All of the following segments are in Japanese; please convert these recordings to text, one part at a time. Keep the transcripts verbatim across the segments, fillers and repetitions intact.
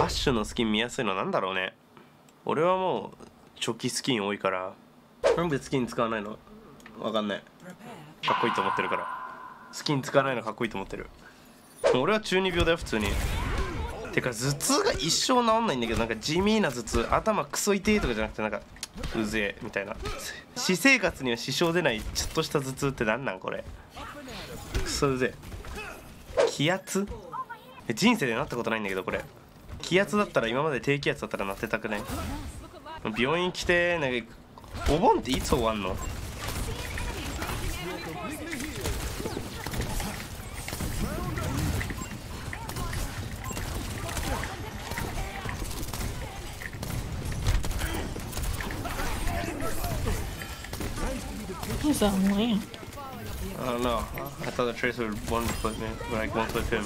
ッシュのスキン見やすいのなんだろうね。俺はもうチョキスキン多いから。なんでスキン使わないのわかんない。かっこいいと思ってるから。スキン使わないのかっこいいと思ってる。俺は中二病だよ普通に。てか頭痛が一生治んないんだけど、なんか地味な頭痛、頭クソ痛いとかじゃなくて、なんかうぜえみたいな。私生活には支障出ないちょっとした頭痛ってなんなんこれ。クソうぜえ。気圧、人生でなったことないんだけど、これ気圧だったら今まで低気圧だったらなってたくない？病院来て、なんかお盆っていつ終わんの？ Who's that lamp? I don't know. I thought the Tracer would one flip me, but I one flip him.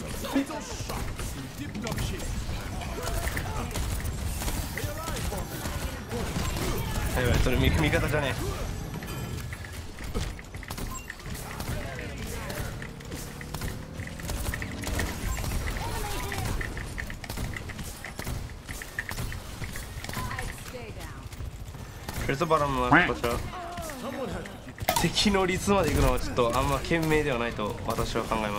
やばい、それ味方じゃねえ。Tracer bottom left, watch out. 敵の率まで行くのはちょっとあんま賢明ではないと私は考えます。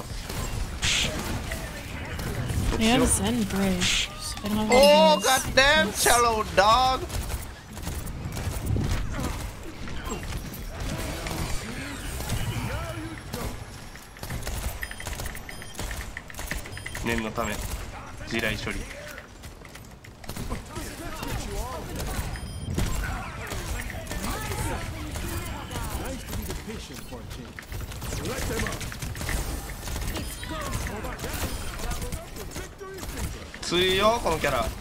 They have a Zen bridge. So they don't have Oh any goddamn cello dog! 念のため地雷処理。強いよこのキャラ。あ、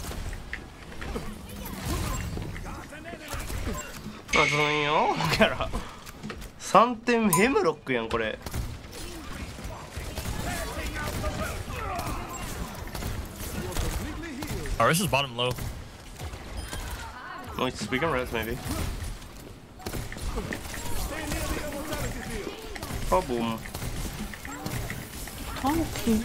強いよこのキャラ。さんてんヘムロックやんこれ。 Alright, this is bottom low. Oh, he's speaking res maybe. Oh boom. Oh, cute.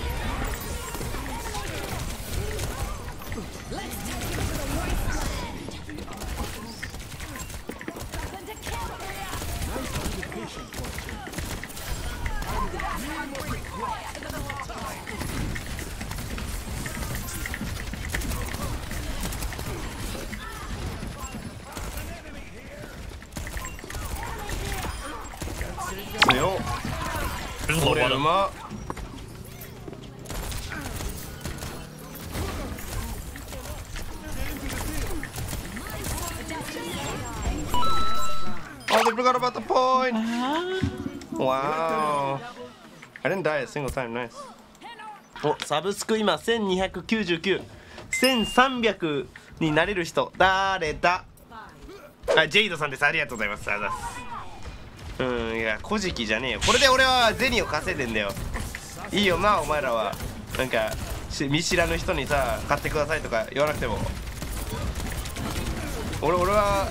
Yo, There's a low bottom. up. Oh, they forgot about the point. Wow. I didn't die a single time. Nice. お、サブスク今せんにひゃくきゅうじゅうきゅう、せんさんびゃくになれる人誰だ？あ、ジェイドさんです。ありがとうございます。ありがとうございます。うん、いや、古事記じゃねえよ。これで俺は銭を稼いでんだよ。いいよな、お前らは。なんか見知らぬ人にさ、買ってくださいとか言わなくても。俺、俺は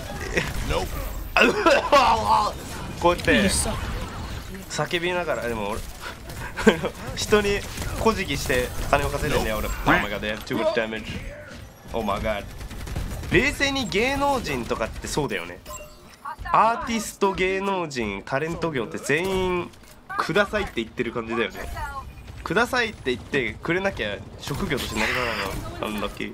こうやって叫びながら、でも俺人に古事記して金を稼いでんだよ俺。 Oh my god, they have too much damage. Oh my god. 冷静に芸能人とかってそうだよね。アーティスト、芸能人、タレント業って全員くださいって言ってる感じだよね。くださいって言ってくれなきゃ職業として成り立たないの。なんだっけ。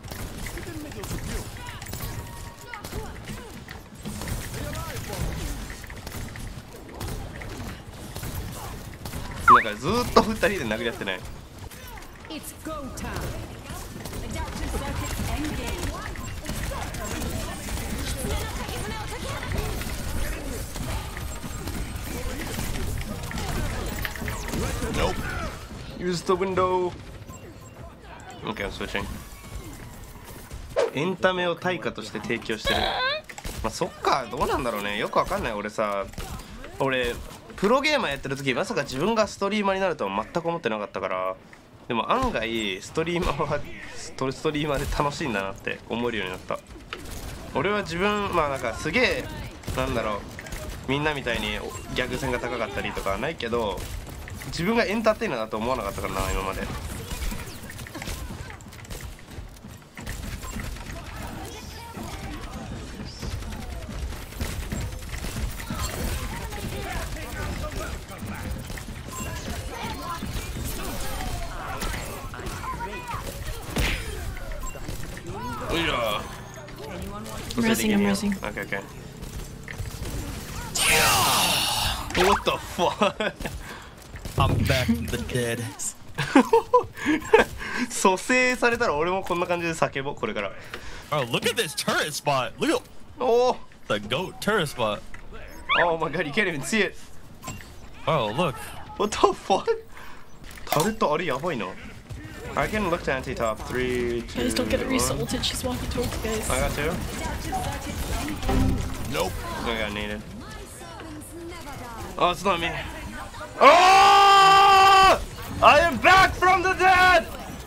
なんかずーっとふたりで殴り合ってない。Nope. Use the window. Okay, I'm switching. エンタメを対価として提供してる。まあそっか、どうなんだろうね。よくわかんない。俺さ、俺プロゲーマーやってる時まさか自分がストリーマーになるとは全く思ってなかったから。でも案外ストリーマーはストストリーマーで楽しいんだなって思えるようになった。俺は自分、まあなんかすげえなんだろう、みんなみたいにギャグ線が高かったりとかはないけど、自分がエンターテイナーだと思わなかったからな今まで。 I'm resing, I'm resing. Okay, okay. What the fuck? I'm back from the dead. 蘇生されたら俺もこんな感じで叫ぼうこれから。 Oh, look at this turret spot. Look at おお the goat turret spot. Oh my god, you can't even see it. Oh, look. What the fuck? タレットあれやばいな。I can look to anti-top. three, two, Guys, don't get it one. resalted. She's walking towards you guys. I got two. Nope. I got needed. Oh, it's not me. Oh! I am back from the dead!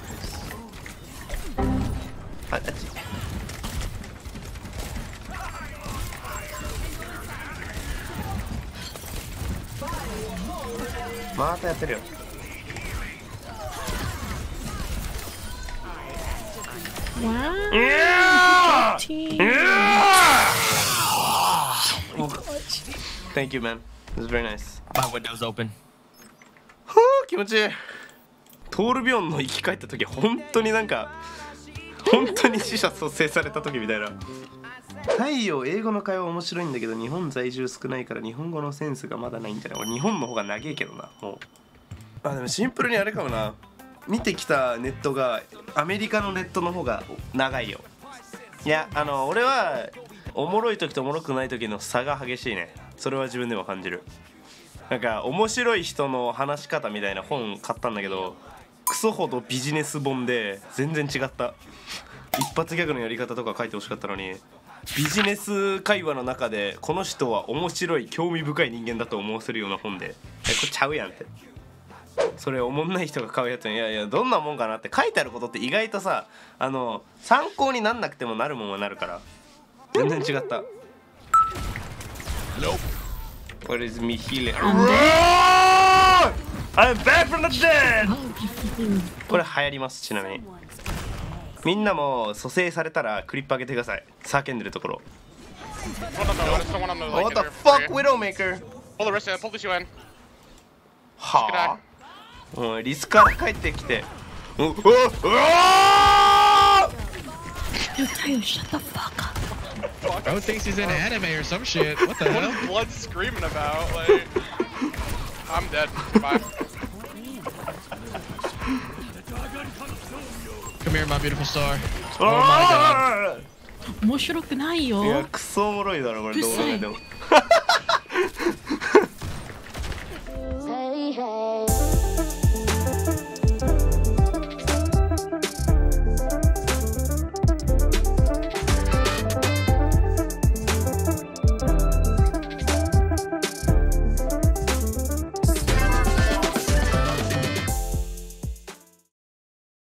あ、あっち。またやってるよ。 Wow. Yeah! Team. Yeah! Thank you, man. It was very nice. My window's open. ふう気持ちいい。トールビョンの生き返った時本当になんか本当に死者蘇生された時みたいな。太陽英語の会話面白いんだけど日本在住少ないから日本語のセンスがまだないんじゃない。俺日本の方が長いけどな。もうあでもシンプルにあれかもな。見てきたネットがアメリカのネットの方が長いよ。いやあの俺はおもろい時とおもろくない時の差が激しいね。それは自分でも感じる。なんか面白い人の話し方みたいな本買ったんだけどクソほどビジネス本で全然違った。一発ギャグのやり方とか書いてほしかったのにビジネス会話の中でこの人は面白い興味深い人間だと思わせるような本でえこれちゃうやんって。それおもんない人が買うやつにいやいやどんなもんかなって書いてあることって意外とさあの参考になんなくてもなるもんはなるから全然違った。Nope. What is me healing? I'm back from the dead! これ流行りますちなみに。みんなも蘇生されたらクリップ上げてください。叫んでるところ。What the fuck, Widowmaker? Pull the wrist in, pull the shoe in. はぁ、うん、リスから帰ってきてうううわ Dude, Tayo, shut the fuck up. Bro thinks he's in anime or some shit. What the What hell? is blood screaming about? Like, I'm dead. Bye. Come here, my beautiful star. ー面白くないよ。 いやクソおもろいだろこれどう考えても。